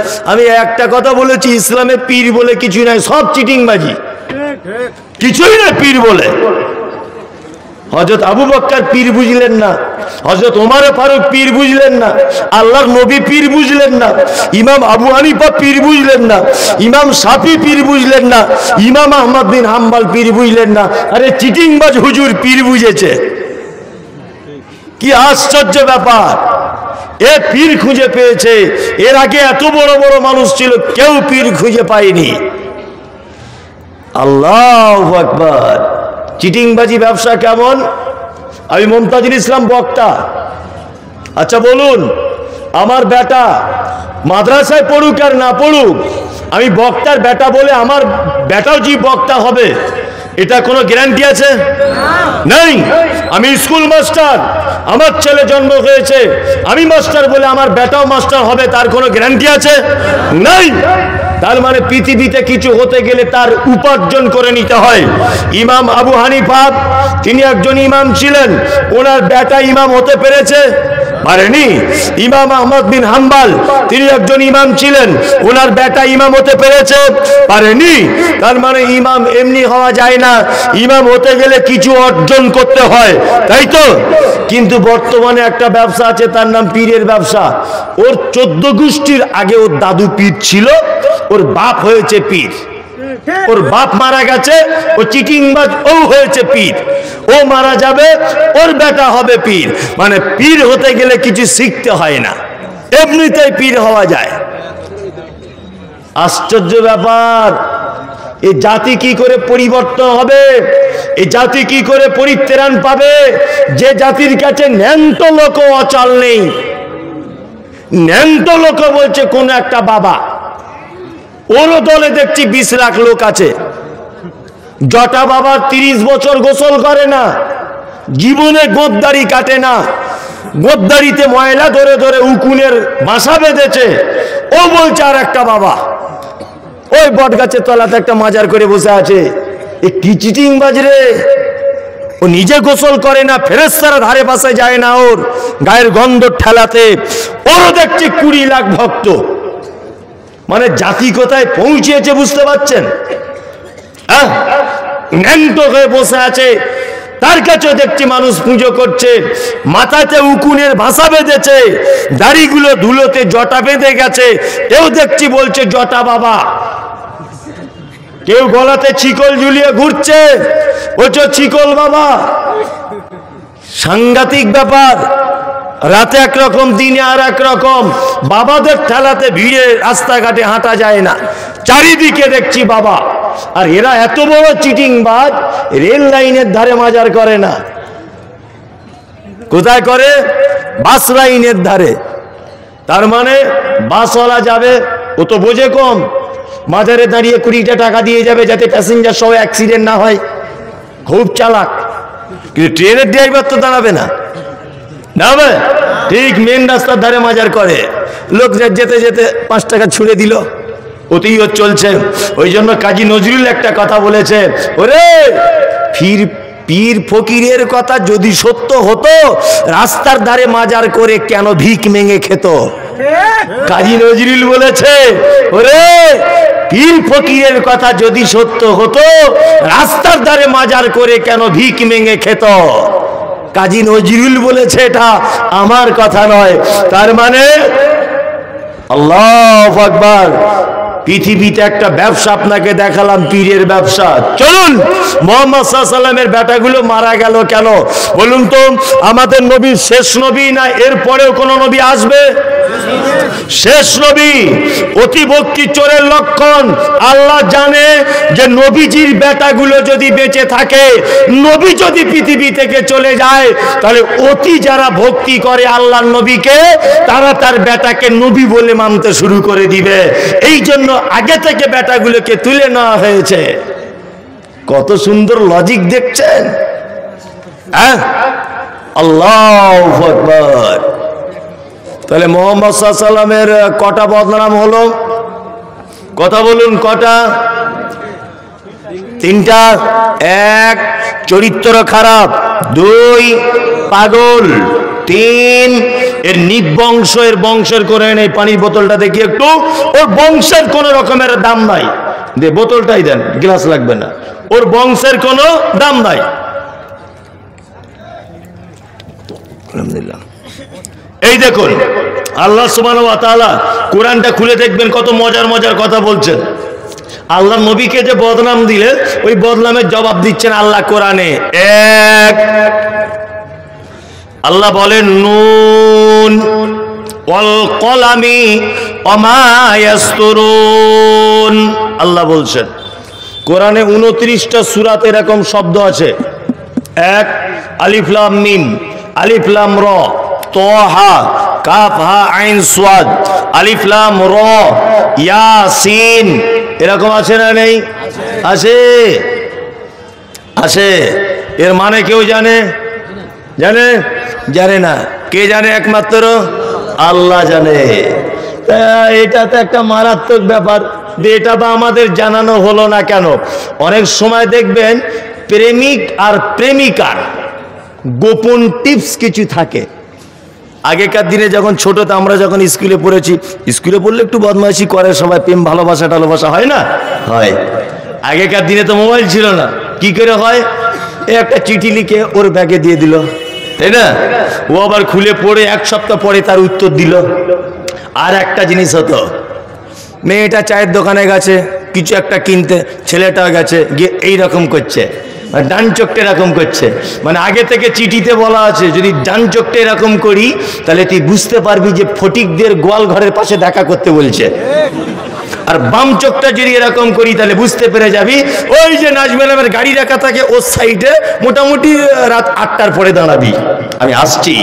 আমি একটা কথা বলেছি, ইসলামে পীর বলে কিছু নাই, সব চিটিংবাজি, কিছুই না পীর বলে। হযরত আবু বকর পীর বুঝলেন না, হযরত ওমর ফারুক পীর বুঝলেন না, আল্লাহর নবী পীর বুঝলেন না, ইমাম আবু হানিফা পীর বুঝলেন না, ইমাম শাফি পীর বুঝলেন না, ইমাম আহমদ বিন হাম্বল পীর বুঝলেন না। আরে চিটিংবাজ হুজুর পীর বুঝেছে, কি আশ্চর্য ব্যাপার! এ পীর খুঁজে পেয়েছে, এর আগে এত বড় বড় মানুষ ছিল, কেউ পীর খুঁজে পায়নি। আল্লাহু আকবার! চিটিংবাজি ব্যবসা কেমন? আমি মুমতাজুল ইসলাম বক্তা। আচ্ছা বলুন, আমার বেটা মাদ্রাসায় পড়ুক আর না পড়ুক, আমি বক্তার বেটা বলে আমার বেটাও যে বক্তা হবে, এটা কোনো গ্যারান্টি আছে? নেই। আমি স্কুল মাস্টার, আমার ছেলে জন্ম হয়েছে, আমি মাস্টার বলে আমার বেটাও মাস্টার হবে, তার কোনো গ্যারান্টি আছে? নেই। তার মানে পৃথিবীতে কিছু হতে গেলে তার উপার্জন করে নিতে হয়। ইমাম আবু হানিফা তিনি একজন ইমাম ছিলেন, ওনার বেটা ইমাম হতে পেরেছে? পারেনি। ইমাম আহমদ বিন হাম্বল তিনি একজন ইমাম ছিলেন, ওনার বেটা ইমাম হতে পেরেছে? পারেনি। তার মানে ইমাম এমনি হওয়া যায় না, ইমাম হতে গেলে কিছু অর্জন করতে হয়, তাই তো? কিন্তু বর্তমানে একটা ব্যবসা আছে, তার নাম পীরের ব্যবসা। ওর 14 গোষ্ঠীর আগে ওর দাদু পীর ছিল, ওর বাপ হয়েছে পীর, ওর বাপ মারা গেছে, ও চিটিংবাজ, ও হয়েছে পীর, ও মারা যাবে, ওর বেটা হবে পীর। মানে পীর হতে গেলে কিছু শিখতে হয় না, এমনিতেই পীর হওয়া যায়। আশ্চর্য ব্যাপার! এই জাতি কি করে পরিবর্তন হবে? এই জাতি কি করে পরিত্রাণ পাবে? যে জাতির কাছে ন্যান্ত লোক অচল নেই। ন্যান্ত লোক বলছে কোন একটা বাবা, ওরও দলে দেখছি 20 লাখ লোক আছে। জটা বাবা 30 বছর গোসল করে না, জীবনে গোদদাড়ি কাটে না, গোদদাড়িতে ময়লা ধরে ধরে উকুনের বাসা বেঁধেছে, ও বলছে আর একটা বাবা। ওই বট গাছের তলাতে একটা মাজার করে বসে আছে। এ কি চিটিংবাজ রে! ও নিজে গোসল করে না, ফেরেশতারা ধারে পাশে যায় না ওর গায়ের গন্ধ ঠেলাতে। ওরও দেখছি 20 লাখ ভক্ত। মানে জাতি কোথায় পৌঁছেছে বুঝতে পারছেন? ন্যান্ত হয়ে বসে আছে, তার কাছেও দেখছি মানুষ পুজো করছে, মাথাতে উকুনের ভাষা বেঁধেছে, দাড়িগুলো ধুলোতে জটা বেঁধে গেছে, কেউ দেখছি বলছে জটা বাবা, কেউ গলাতে চিকল ঝুলিয়ে ঘুরছে, বলছে চিকল বাবা। সাংঘাতিক ব্যাপার! রাতে একরকম, দিনে আর একরকম। বাবাদের ঠেলাতে ভিড়ে রাস্তাঘাটে হাঁটা যায় না, চারিদিকে দেখছি বাবা। আর এরা এত বড় চিটিংবাজ, রেল লাইনের ধারে মাজার করে না। কোথায় করে? বাস লাইনের ধারে। তার মানে বাসওয়ালা যাবে, ও তো বোঝে কম, মাজারে দাঁড়িয়ে 20টা টাকা দিয়ে যাবে যাতে প্যাসেঞ্জার সহ অ্যাক্সিডেন্ট না হয়। খুব চালাক। কিন্তু ট্রেনের ড্রাইভার তো দাঁড়াবে না, দাঁড়াবে? ঠিক মেন রাস্তার ধারে মাজার করে। লোক যেতে যেতে 5 টাকা ছুঁড়ে দিল, ওতেই ও চলছে। ওই জন্য কাজী নজরুল একটা কথা বলেছে, ওরে পীর ফকিরের কথা যদি সত্য হতো, রাস্তার ধারে মাজার করে কেন ভিক মেঙে খেত? কাজী নজরুল বলেছে, ওরে পীর ফকিরের কথা যদি সত্য হতো, রাস্তার ধারে মাজার করে কেন ভিক মেঙে খেত? কাজী নজরুল বলেছে, এটা আমার কথা নয়। তার মানে আল্লাহু আকবার! পৃথিবীতে একটা ব্যবসা আপনাকে দেখালাম, পীরের ব্যবসা। চলুন, মুহাম্মদ সাল্লাল্লাহু আলাইহি ওয়াসাল্লামের বেটাগুলো মারা গেল কেন বলুন তো? আমাদের নবী শেষ নবী না এরপরেও কোন নবী আসবে? শেষ নবী। অতিভক্তি চোরের লক্ষণ। আল্লাহ জানে যে নবীজির বেটাগুলো যদি বেঁচে থাকে, নবী যদি পৃথিবী থেকে চলে যায়, তাহলে অতি যারা ভক্তি করে আল্লাহর নবীকে, তারা তার বেটাকে নবী বলে মানতে শুরু করে দিবে। এই জন্য আগে থেকে বেটাগুলোকে তুলে নেওয়া হয়েছে। কত সুন্দর লজিক দেখছেন? আল্লাহু আকবার! তাহলে মুহাম্মদ সাল্লাল্লাহু আলাইহি ওয়াসাল্লামের কটা বদনাম হলো? কথা বলুন, কটা? 3টা। 1, চরিত্র খারাপ। 2, পাগল। তিন। এর নিবংশ, এর বংশের করে এই পানির বোতলটা দেখি একটু, ওর বংশের কোন রকমের দাম নাই, দে বোতলটাই দেন, গ্লাস লাগবে না, ওর বংশের কোনো দাম নাই। আলহামদুলিল্লাহ। এই দেখুন আল্লাহ সুবহানাহু ওয়া তাআলা কোরআনটা খুলে দেখবেন কত মজার মজার কথা বলছেন। আল্লাহ নবীকে যে বদনাম দিলে ওই বদনামের জবাব দিচ্ছেন আল্লাহ কোরআনে। এক, আল্লাহ বলেন নুন ওয়াল কলামি ওমা ইয়াসতুরুন। আল্লাহ বলছেন কোরআনে 29টা সূরাতে এরকম শব্দ আছে। এক, আলিফ লাম মিম, আলিফ লাম র, তোহা, কাফ হা আইন সাদ, আলিফ লাম র, ইয়াসিন, এরকম আছে না নেই? আছে, আছে। এর মানে কেউ জানে? জানে? জানে না। কে জানে? একমাত্র আল্লাহ জানে। এটা তো একটা মারাত্মক ব্যাপার, এটা বা আমাদের জানানো হলো না কেন? অনেক সময় দেখবেন প্রেমিক আর প্রেমিকার গোপন টিপস কিছু থাকে। আগেকার দিনে যখন ছোট তো আমরা যখন স্কুলে পড়েছি, স্কুলে পড়লে একটু বদমাইশি করে সবাই, প্রেম ভালোবাসা টালোবাসা হয় না? হয়। আগেকার দিনে তো মোবাইল ছিল না, কি করে হয়? একটা চিঠি লিখে ওর ব্যাগে দিয়ে দিল, তাই না? ও আবার খুলে পড়ে 1 সপ্তাহ পরে তার উত্তর দিল। আর একটা জিনিস হতো, মেয়েটা চায়ের দোকানে গেছে কিছু একটা কিনতে, ছেলেটা গেছে গিয়ে এইরকম করছে, ডান চোখটা এরকম করছে, মানে আগে থেকে চিঠিতে বলা আছে যদি ডান চোখটা এরকম করি তাহলে তুই বুঝতে পারবি যে ফটিকদের গোয়াল ঘরের পাশে দেখা করতে বলছে, আর বাম চোখটা যদি এরকম করি তাহলে বুঝতে পেরে যাবি ওই যে নাজমেলামের গাড়ি রাখা থাকে ওর সাইডে মোটামুটি রাত 8টার পরে দাঁড়াবি, আমি আসছি।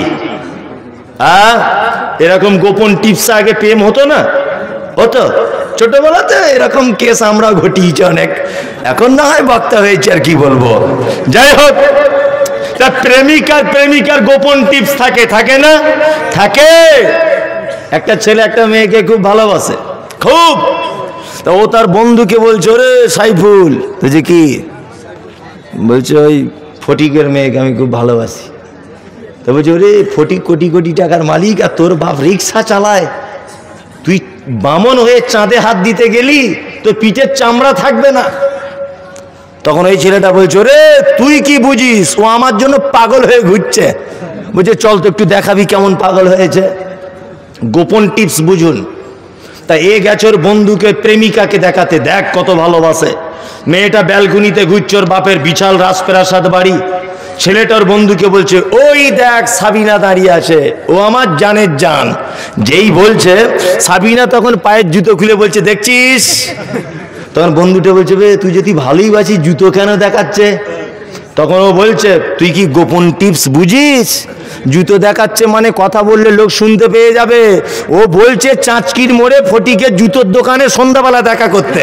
এরকম গোপন টিপস আগে প্রেম হতো না? হতো ছোটবেলাতে, এরকম কেস আমরা ঘটিয়েছি অনেক। এখন না হয় বক্তা হয়েছে আর কি বলবো। যাই হোক, তা প্রেমিকার গোপন টিপস থাকে, থাকে না? থাকে। একটা ছেলে একটা মেয়েকে খুব ভালোবাসে, খুব। তা ও তার বন্ধুকে বলছে, ওরে সাইফুল, তুই কি বলছে? ওই ফটিকের মেয়েকে আমি খুব ভালোবাসি। তা বলছে, ওরে ফটিক কোটি কোটি টাকার মালিক আর তোর বাপ রিক্সা চালায়, তুই বামন হয়ে চাঁদে হাত দিতে গেলি, তোর পিঠের চামড়া থাকবে না। তখন ওই ছেলেটা বলছে, ওরে তুই কি বুঝিস, ও আমার জন্য পাগল হয়ে ঘুরছে। বলছে, চল তো একটু দেখাবি কেমন পাগল হয়েছে। গোপন টিপস বুঝুন। তা এ গেছে ওর বন্ধুকে প্রেমিকাকে দেখাতে, দেখ কত ভালোবাসে। মেয়েটা ব্যালকনিতে ঘুরছে, ওর বাপের বিশাল রাজপ্রাসাদ বাড়ি। ছেলেটার বন্ধুকে বলছে, ওই দেখ সাবিনা দাঁড়িয়ে আছে, ও আমার জানের জান। যেই বলছে সাবিনা তখন পায়ের জুতো খুলে বলছে, দেখছিস? তখন বন্ধুটা বলছে, বে তুই যদি ভালোই বাসিস জুতো কেন দেখাচ্ছে? তখন ও বলছে, তুই কি গোপন টিপস বুঝিস? জুতো দেখাচ্ছে মানে কথা বললে লোক শুনতে পেয়ে যাবে। ও বলছে চাঁচকির মোড়ে ফটিকের জুতোর দোকানে সন্ধ্যাবেলা দেখা করতে।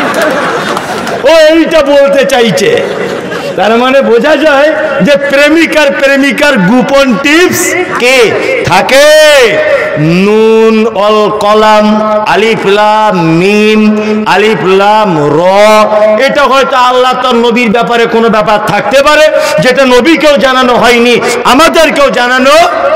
ও এইটা বলতে চাইছে। তার মানে বোঝা যায় যে প্রেমিকার গোপন টিপস কে থাকে? নুন অল কলাম, আলিফ লাম মিম, আলিফ লাম র। এটা হয়তো আল্লাহ তার নবীর ব্যাপারে কোনো ব্যাপার থাকতে পারে যেটা নবীকেও জানানো হয়নি, আমাদেরকেও জানানো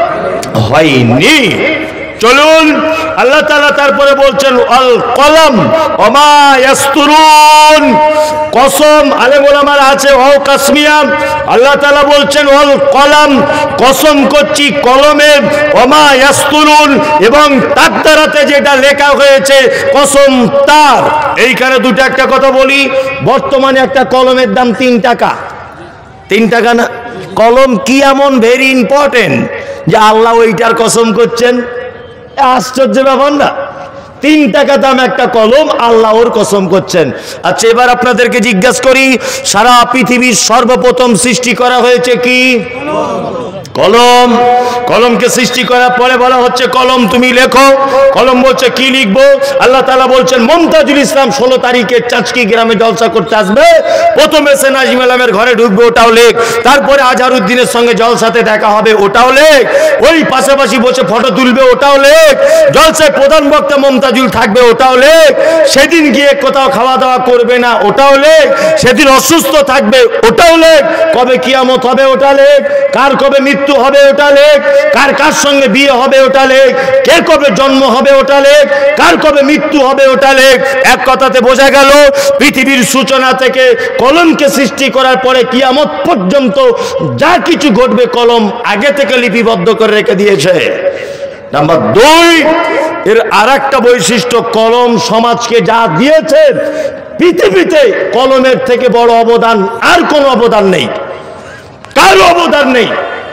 হয়নি। চলুন আল্লাহ তাআলা তারপরে বলছেন আল কলম ওমা ইয়াসতুরুন। কসম আলেম ওলামারা আছে ও কাসমিয়া, আল্লাহ তাআলা বলছেন আল কলম, কসম করছি কলমের, ওমা ইয়াসতুরুন, এবং তার দ্বারাতে যেটা লেখা হয়েছে, কসম তার। এইখানে দুটো একটা কথা বলি, বর্তমানে একটা কলমের দাম 3 টাকা। 3 টাকা না? কলম কি এমন ভেরি ইম্পর্টেন্ট যে আল্লাহ ওইটার কসম করছেন? আশ্চর্য ব্যাপার না? 3 টাকা দাম একটা কলম, আল্লাহ ওর কসম করছেন। আচ্ছা এবার আপনাদেরকে জিজ্ঞাসা করি, সারা পৃথিবীর সর্বপ্রথম সৃষ্টি করা হয়েছে কি? কলম। কলমকে সৃষ্টি করার পরে বলা হচ্ছে কলম তুমি লেখো। কলম বলছে কি লিখবো? আল্লাহ তাআলা বলছেন মুমতাজুল ইসলাম 16 তারিখে চাঁচকি গ্রামে জলসা করতে আসবে, প্রথমে সে নাজিম আলমের ঘরে ঢুকবে, ওটাও লেখ। তারপরে আজহারউদ্দিনের সঙ্গে জলসাতে দেখা হবে, ওটাও লেখ। ওই পাশাপাশি বসে ফটো তুলবে, ওটাও লেখ। জলসায় প্রধান বক্তা মুমতাজুল থাকবে, ওটাও লেখ। সেদিন গিয়ে কোথাও খাওয়া দাওয়া করবে না, ওটাও লেখ। সেদিন অসুস্থ থাকবে, ওটাও লেখ। কবে কিয়ামত হবে, ওটা লেখ। কার কবে মৃত্যু মৃত্যু হবে ওটা লেখ, কার কার সঙ্গে বিয়ে হবে ওটা লেখ, কে কবে জন্ম হবে ওটা লেখ, কার কবে মৃত্যু হবে ওটা লেখ। এক কথাতে বোঝা গেল পৃথিবীর সূচনা থেকে কলমকে সৃষ্টি করার পরে কিয়ামত পর্যন্ত যা কিছু ঘটবে কলম আগে থেকে লিপিবদ্ধ করে রেখে দিয়েছে। নাম্বার 2, এর আরেকটা বৈশিষ্ট্য, কলম সমাজকে যা দিয়েছে, পৃথিবীতে কলমের থেকে বড় অবদান আর কোনো অবদান নেই, কারো অবদান নেই।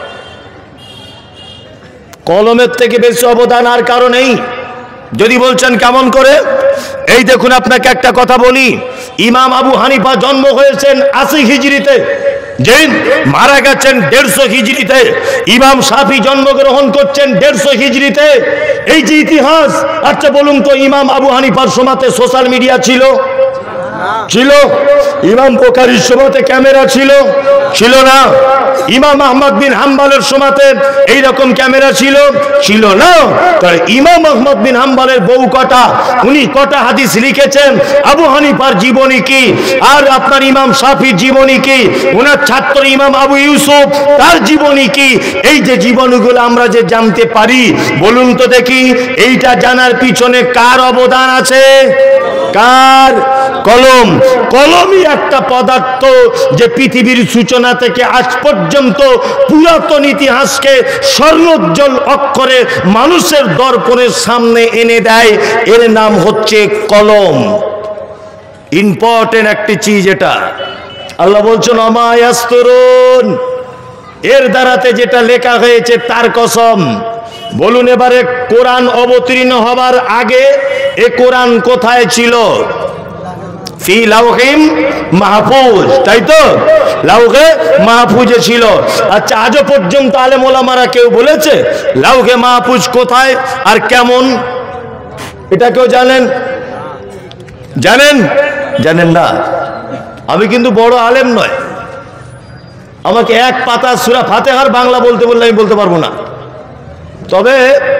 কলমের থেকে বেশি অবদান আর কারো নেই। যদি বলছেন কেমন করে, এই দেখুন আপনাকে একটা কথা বলি, ইমাম আবু হানিফা জন্ম হয়েছেন 80 হিজরিতে, যে মারা গেছেন 150 হিজরিতে। ইমাম শাফি জন্মগ্রহণ করছেন 150 হিজরিতে। এই যে ইতিহাস, আচ্ছা বলুন তো ইমাম আবু হানিফার সময়তে সোশ্যাল মিডিয়া ছিল? ছিল। ইমাম বুখারীর সময়তে ক্যামেরা ছিল? ছিল না। ইমাম আহমদ বিন হাম্বলের সময়তে এইরকম ক্যামেরা ছিল? ছিল না। তাহলে ইমাম আহমদ বিন হাম্বলের বউ কটা, উনি কটা হাদিস লিখেছেন, আবু হানিফার জীবনী কি, আর আপনার ইমাম শাফির জীবনী কি, ওনার ছাত্র ইমাম আবু ইউসুফ তার জীবনী কি, এই যে জীবনীগুলো আমরা যে জানতে পারি, বলুন তো দেখি এইটা জানার পিছনে কার অবদান আছে? কার? কলম। কলমই একটা পদার্থ যে পৃথিবীর সূচনা থেকে আজ পর্যন্ত পুরাতন ইতিহাসকে স্বর্ণোজ্জ্বল অক্ষরে মানুষের দর্পণের সামনে এনে দেয়। এর নাম হচ্ছে কলম। ইম্পর্টেন্ট একটি চিজ এটা। আল্লাহ বলছেন ওমা ইয়াসতুরুন, এর দ্বারাতে যেটা লেখা হয়েছে তার কসম। বলুন এবারে, কোরআন অবতীর্ণ হবার আগে এ কোরআন কোথায় ছিল? ফি লাউহিম মাহফুজ, তাই তো? লাউহে মাহফুজে ছিল। আচ্ছা, আজও পর্যন্ত আলেম ওলামারা কেউ বলেছে লাউহে মাহফুজ কোথায় আর কেমন? এটা কেউ জানেন? জানেন? জানেন না। আমি কিন্তু বড় আলেম নয়, আমাকে এক পাতা সূরা ফাতিহার বাংলা বলতে বললে আমি বলতে পারবো না। তবে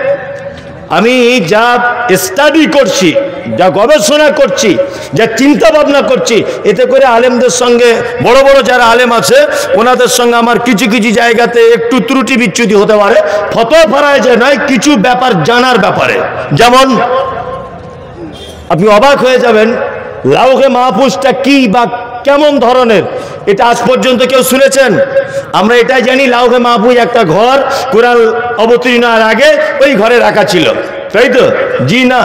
আমি যা স্টাডি করছি, যা গবেষণা করছি, যা চিন্তা ভাবনা করছি, এতে করে আলেমদের সঙ্গে, বড় বড় যারা আলেম আছে ওনাদের সঙ্গে আমার কিছু কিছু জায়গাতে একটু ত্রুটি বিচ্যুতি হতে পারে। ফতোয়া ফারায় যে নয়, কিছু ব্যাপার জানার ব্যাপারে। যেমন আপনি অবাক হয়ে যাবেন, লাউহে মাহফুজটা কি বা কেমন ধরনের, এটা আজ পর্যন্ত কেউ শুনেছেন? আমরা এটাই জানি লাউহে মাহফুজ একটা ঘর, কোরআন অবতীর্ণ হওয়ার আগে ওই ঘরে রাখা ছিল, তাই তো? জি না,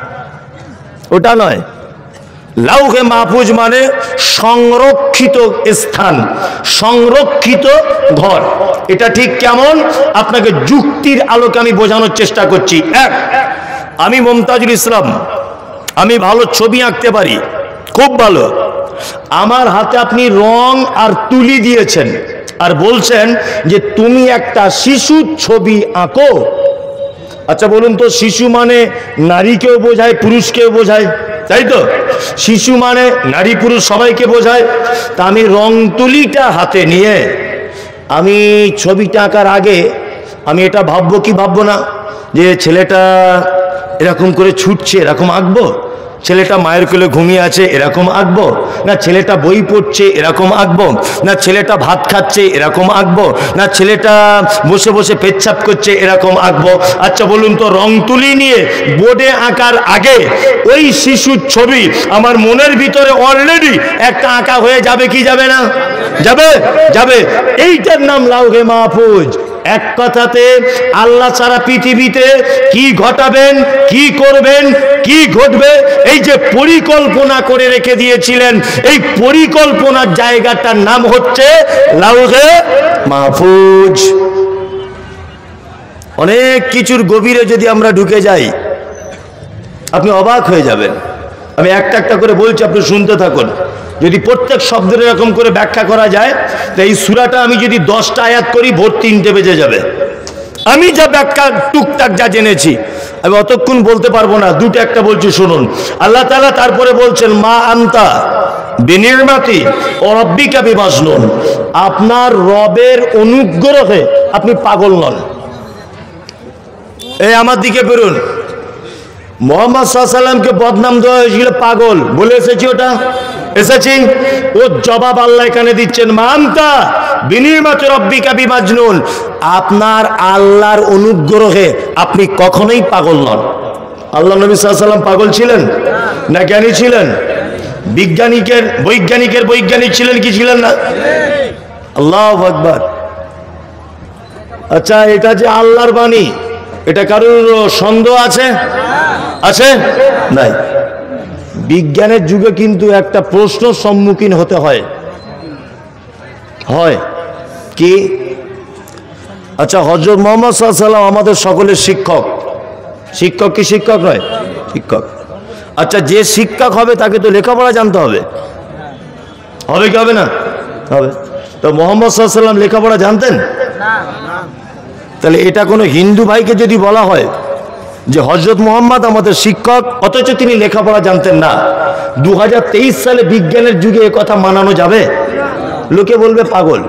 ওটা নয়। লাউহে মাহফুজ মানে সংরক্ষিত স্থান, সংরক্ষিত ঘর। এটা ঠিক কেমন আপনাকে যুক্তির আলোকে আমি বোঝানোর চেষ্টা করছি। এক, আমি মুমতাজুল ইসলাম, আমি ভালো ছবি আঁকতে পারি, খুব ভালো। আমার হাতে আপনি রং আর তুলি দিয়েছেন আর বলছেন যে তুমি একটা শিশুর ছবি আঁকো। আচ্ছা বলুন তো, শিশু মানে নারীকেও বোঝায়, পুরুষকেও বোঝায়, তাই তো? শিশু মানে নারী পুরুষ সবাইকে বোঝায়। তা আমি রং তুলিটা হাতে নিয়ে আমি ছবিটা আঁকার আগে আমি এটা ভাববো কি ভাববো না যে ছেলেটা এরকম করে ছুটছে এরকম আঁকবো, ছেলেটা মায়ের কোলে ঘুমিয়ে আছে এরকম আঁকবো, না ছেলেটা বই পড়ছে এরকম আঁকবো, না ছেলেটা ভাত খাচ্ছে এরকম আঁকবো, না ছেলেটা বসে বসে পেচ্ছাপ করছে এরকম আঁকবো। আচ্ছা বলুন তো, রং তুলি নিয়ে বোর্ডে আঁকার আগে ওই শিশুর ছবি আমার মনের ভিতরে অলরেডি একটা আঁকা হয়ে যাবে কি যাবে না? যাবে, যাবে। এইটার নাম লাউহে মাহফুজ। এক কথাতে আল্লাহ সারা পৃথিবীতে কি ঘটাবেন, কি করবেন, কি ঘটবে, এই যে পরিকল্পনা করে রেখে দিয়েছিলেন, এই পরিকল্পনার জায়গাটার নাম হচ্ছে লাউহে মাহফুজ। অনেক কিছুর গভীরে যদি আমরা ঢুকে যাই আপনি অবাক হয়ে যাবেন। আমি একটা একটা করে বলছি, আপনি শুনতে থাকুন। যদি প্রত্যেক শব্দের এরকম করে ব্যাখ্যা করা যায়, তো এই সূরাটা আমি যদি 10টা আয়াত করি ভোর 3টে বেজে যাবে। আমি যা ব্যাখ্যা টুকটাক যা জেনেছি আমি অতক্ষণ বলতে পারবো না, দুটো একটা বলছি শুনুন। আল্লাহ তাআলা তারপরে বলছেন মা আনতা বিনিরমাতি ও রব্বিকা বিমাজনুন, আপনার রবের অনুগ্রহে আপনি পাগল নন। এই আমার দিকে বেরুন। মোহাম্মদ সাল্লাল্লাহু আলাইহি ওয়াসাল্লামকে বদনাম দেওয়া হয়েছিল পাগল, বলে এসেছি ওটা। এসেছি। ওর জবাব আল্লাহ এখানে দিচ্ছেন, মান্তা বিনির্মাচ রব্বিকা বিমাজনুন, আপনার আল্লাহর অনুগ্রহে আপনি কখনোই পাগল নন। আল্লাহ নবী সাল্লাল্লাহু আলাইহি ওয়াসাল্লাম পাগল ছিলেন না জ্ঞানী ছিলেন? বৈজ্ঞানিক ছিলেন কি ছিলেন না? আল্লাহু আকবার। আচ্ছা, এটা যে আল্লাহর বাণী, এটা কারোর সন্দেহ আছে? আছে? নাই। বিজ্ঞানের যুগে কিন্তু একটা প্রশ্ন সম্মুখীন হতে হয় কি? আচ্ছা, হযরত মুহাম্মদ সাল্লাল্লাহু আলাইহি ওয়াসাল্লাম আমাদের সকলের শিক্ষক। শিক্ষক কি শিক্ষক নয়? শিক্ষক। আচ্ছা, যে শিক্ষক হবে তাকে তো লেখাপড়া জানতে হবে, হবে কি হবে না? হবে। তো মুহাম্মদ সাল্লাল্লাহু আলাইহি ওয়াসাল্লাম লেখাপড়া জানতেন? তাহলে এটা কোনো হিন্দু ভাইকে যদি বলা হয় যে হযরত মুহাম্মদ আমাদের শিক্ষক, অথচ তিনি লেখাপড়া জানতেন না, 2023 সালে বিজ্ঞানের যুগে এ কথা মানানো যাবে? লোকে বলবে পাগল।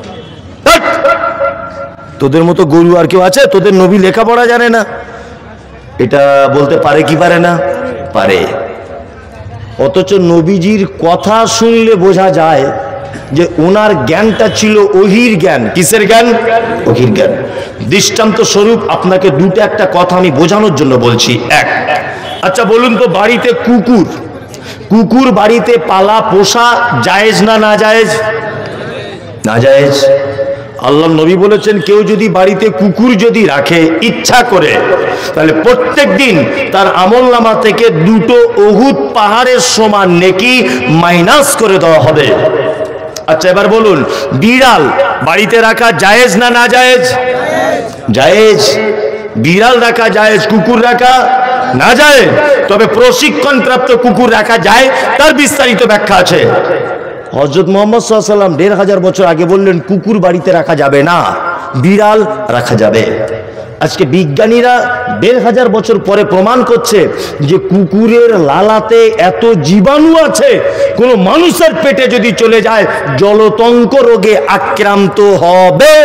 তোদের মতো গরু আর কেউ আছে? তোদের নবী লেখাপড়া জানে না? এটা বলতে পারে কি পারে না? পারে। অথচ নবীজির কথা শুনলে বোঝা যায় যে ওনার জ্ঞানটা ছিল ওহির জ্ঞান। কিসের জ্ঞান? ওহির জ্ঞান। দৃষ্টান্ত স্বরূপ আপনাকে দুটো একটা কথা আমি বোঝানোর জন্য বলছি। এক, আচ্ছা বলুন তো, বাড়িতে কুকুর বাড়িতে পালা পোষা জায়েজ না না জায়েজ? না জায়েজ। আল্লাহ নবী বলেছেন, কেউ যদি বাড়িতে কুকুর যদি রাখে ইচ্ছা করে, তাহলে প্রত্যেক দিন তার আমলনামা থেকে 2 উহুদ পাহাড়ের সমান নেকি মাইনাস করে দেওয়া হবে। আচ্ছা, এবার বলুন, বিড়াল বাড়িতে রাখা জায়েজ না না জায়েজ? জায়েজ। বিড়াল রাখা জায়েজ, কুকুর রাখা না জায়েজ। তবে প্রশিক্ষণ প্রাপ্ত কুকুর রাখা যায়, তার বিস্তারিত ব্যাখ্যা আছে। হযরত মুহাম্মদ সাল্লাল্লাহু আলাইহি ওয়াসাল্লাম 1500 বছর আগে বললেন কুকুর বাড়িতে রাখা যাবে না, বিড়াল রাখা যাবে। আজকে বিজ্ঞানীরা 1500 বছর পরে প্রমাণ করছে যে কুকুরের লালাতে এত জীবাণু আছে, কোন মানুষের পেটে যদি চলে যায় জলতঙ্ক রোগে আক্রান্ত হবে।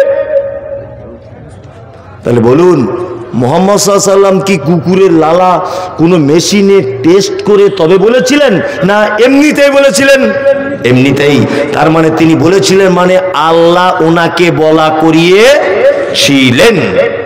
তাহলে বলুন, মুহাম্মদ সাল্লাল্লাহু আলাইহি ওয়াসাল্লাম কি কুকুরের লালা কোনো মেশিনে টেস্ট করে তবে বলেছিলেন, না এমনিতেই বলেছিলেন? এমনিতেই। তার মানে তিনি বলেছিলেন, মানে আল্লাহ ওনাকে বলা করিয়েছিলেন।